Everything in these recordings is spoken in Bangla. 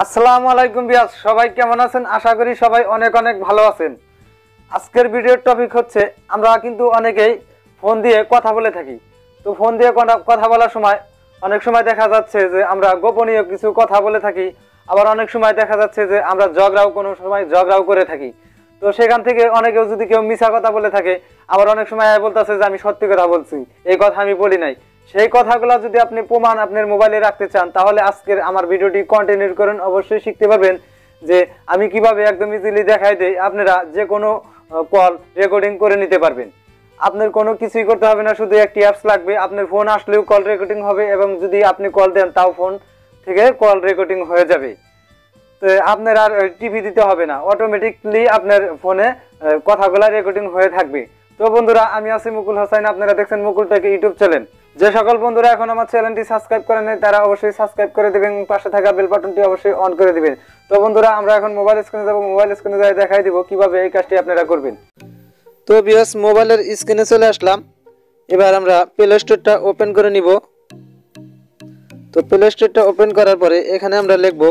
আসসালামু আলাইকুম বিয়াস, সবাই কেমন আছেন? আশা করি সবাই অনেক অনেক ভালো আছেন। আজকের ভিডিওর টপিক হচ্ছে আমরা কিন্তু অনেকেই ফোন দিয়ে কথা বলে থাকি। তো ফোন দিয়ে কথা বলার সময় অনেক সময় দেখা যাচ্ছে যে আমরা গোপনীয় কিছু কথা বলে থাকি, আবার অনেক সময় দেখা যাচ্ছে যে আমরা কোনো সময় ঝগড়াও করে থাকি। তো সেখান থেকে অনেকেও যদি কেউ মিছা কথা বলে থাকে, আবার অনেক সময় বলতেছে যে আমি সত্যি কথা বলছি, এই কথা আমি বলি নাই। সেই কথাগুলো যদি আপনি প্রমাণ আপনার মোবাইলে রাখতে চান, তাহলে আজকের আমার ভিডিওটি কন্টিনিউ করুন। অবশ্যই শিখতে পারবেন যে আমি কিভাবে একদম ইজিলি দেখাই দেই, আপনারা যে কোনো কল রেকর্ডিং করে নিতে পারবেন। আপনার কোনো কিছুই করতে হবে না, শুধু একটি অ্যাপস লাগবে। আপনার ফোন আসলেও কল রেকর্ডিং হবে, এবং যদি আপনি কল দেন তাও ফোন থেকে কল রেকর্ডিং হয়ে যাবে। তো আপনার আর টিভি দিতে হবে না, অটোমেটিকলি আপনার ফোনে কথাগুলো রেকর্ডিং হয়ে থাকবে। তো বন্ধুরা, আমি আছি মুকুল হোসেন, আপনারা দেখছেন মুকুল টেক ইউটিউব চ্যানেল। যে সকল বন্ধুরা এখন আমার চ্যানেলটি সাবস্ক্রাইব করেন নাই, তারা অবশ্যই সাবস্ক্রাইব করে দেবেন, পাশে থাকা বেল বাটনটি অবশ্যই অন করে দিবেন। তো বন্ধুরা, আমরা এখন মোবাইল স্ক্রিনে যাব। মোবাইল স্ক্রিনে যাই দেখাই দিব কিভাবে এই কাজটি আপনারা করবেন। তো ভিউয়ার্স, মোবাইলের স্ক্রিনে চলে আসলাম। এবার আমরা প্লে স্টোরটা ওপেন করে নিব। তো প্লে স্টোরটা ওপেন করার পরে এখানে আমরা লিখব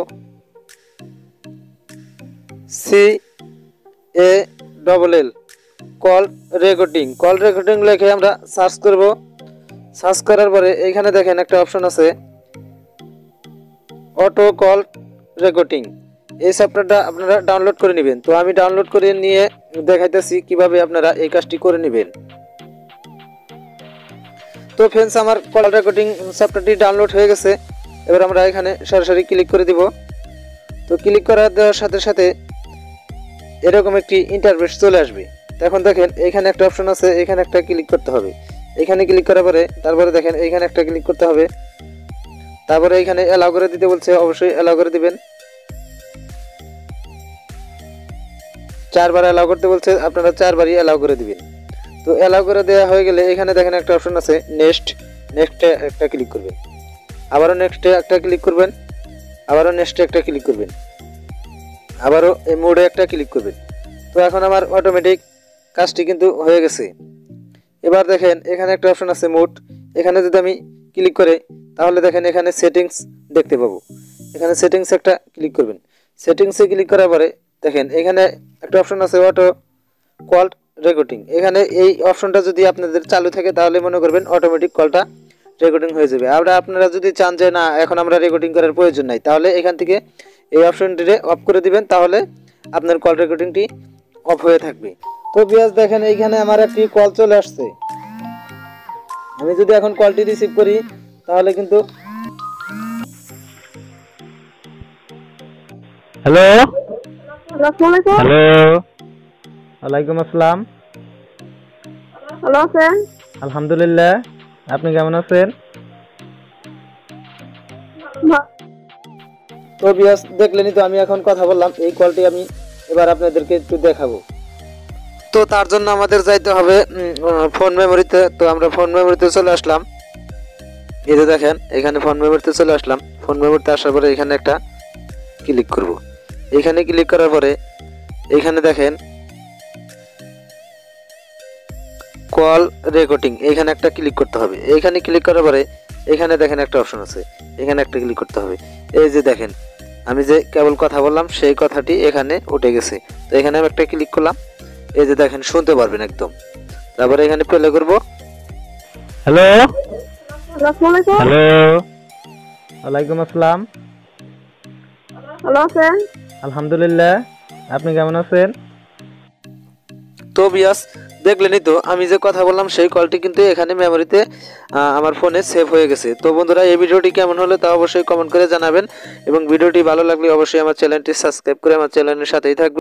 CALL কল রেকর্ডিং লিখে আমরা সার্চ করব। সার্চ করার পরে এইখানে দেখেন একটা অপশন আছে অটো কল রেকর্ডিং। এই সফটওয়্যারটা আপনারা ডাউনলোড করে নেবেন। তো আমি ডাউনলোড করে নিয়ে দেখাইতেছি কিভাবে আপনারা এই কাজটি করে নেবেন। তো ফ্রেন্ডস, আমার কল রেকর্ডিং সফটওয়্যারটি ডাউনলোড হয়ে গেছে। এবার আমরা এখানে সরাসরি ক্লিক করে দিব। তো ক্লিক দেওয়ার সাথে সাথে এরকম একটি ইন্টারফেস চলে আসবে। এখন দেখেন এইখানে একটা অপশন আছে, এখানে একটা ক্লিক করতে হবে। এখানে ক্লিক করার পরে তারপরে দেখেন এইখানে একটা ক্লিক করতে হবে। তারপরে এইখানে অ্যালাউ করে দিতে বলছে, অবশ্যই অ্যালাউ করে দিবেন। 4 বার অ্যালাউ করতে বলছে, আপনারা 4 বারই অ্যালাউ করে দিবেন। তো অ্যালাউ করে দেওয়া হয়ে গেলে এখানে দেখেন একটা অপশন আছে নেক্সটে একটা ক্লিক করবেন, আবারও নেক্সটে একটা ক্লিক করবেন, আবারও নেক্সটে একটা ক্লিক করবেন, আবারও এই মোডে একটা ক্লিক করবেন। তো এখন আমার অটোমেটিক কাজটি কিন্তু হয়ে গেছে। এবার দেখেন এখানে একটা অপশন আছে মোড। এখানে যদি আমি ক্লিক করে, তাহলে দেখেন এখানে সেটিংস দেখতে পাবো। এখানে সেটিংস একটা ক্লিক করবেন। সেটিংসে ক্লিক করার পরে দেখেন এখানে একটা অপশন আছে অটো কল রেকর্ডিং। এখানে এই অপশনটা যদি আপনাদের চালু থাকে, তাহলে মনে করবেন অটোমেটিক কলটা রেকর্ডিং হয়ে যাবে। আপনারা যদি চান যে না, এখন আমরা রেকর্ডিং করার প্রয়োজন নাই, তাহলে এখান থেকে এই অপশনটি অফ করে দিবেন, তাহলে আপনার কল রেকর্ডিংটি অফ হয়ে থাকবে। তো ভিউয়ার্স, দেখেন এইখানে আমার একটি কল চলে আসছে। আমি যদি এখন কলটি রিসিভ করি, তাহলে কিন্তু হ্যালো ওয়ালাইকুম আসসালাম। ভালো আছেন? আলহামদুলিল্লাহ, আপনি কেমন আছেন? তো ভিউয়ার্স, দেখলেনই তো আমি এখন কথা বললাম। এই কলটি আমি এবার আপনাদেরকে একটু দেখাবো। তো তার জন্য আমাদের যাইতে হবে ফোন মেমোরিতে। তো আমরা ফোন মেমোরিতে চলে আসলাম। এই যে দেখেন এখানে ফোন মেমোরিতে চলে আসলাম। ফোন মেমোরিতে আসার পরে এখানে একটা ক্লিক করব। এখানে ক্লিক করার পরে এখানে দেখেন কল রেকর্ডিং, এখানে একটা ক্লিক করতে হবে। এখানে ক্লিক করার পরে এখানে দেখেন একটা অপশন আছে, এখানে একটা ক্লিক করতে হবে। এই যে দেখেন আমি যে কেবল কথা বললাম, সেই কথাটি এখানে উঠে গেছে। তো এখানে আমি একটা ক্লিক করলাম। এই যে দেখেন শুনতে পারবেন একদম। তারপরে এখানে প্লে করব। হ্যালো ওয়ালাইকুম আসসালাম। ভালো আছেন? আলহামদুলিল্লাহ, আপনি কেমন আছেন? তো ভিউয়ার্স, দেখলেনই তো আমি যে কথা বললাম, সেই কলটি কিন্তু এখানে মেমোরিতে আমার ফোনে সেভ হয়ে গেছে। তো বন্ধুরা, এই ভিডিওটি কেমন হলো তা অবশ্যই কমেন্ট করে জানাবেন, এবং ভিডিওটি ভালো লাগলে অবশ্যই আমার চ্যানেলটি সাবস্ক্রাইব করে আমার চ্যানেলের সাথেই থাকবেন।